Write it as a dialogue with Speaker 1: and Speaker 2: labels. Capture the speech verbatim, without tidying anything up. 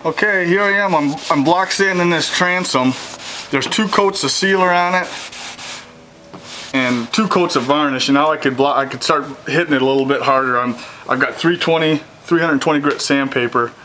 Speaker 1: Okay, here I am. I'm, I'm block sanding this transom. There's two coats of sealer on it and two coats of varnish, and now I could block, I could start hitting it a little bit harder. I'm, I've got three twenty, three twenty grit sandpaper,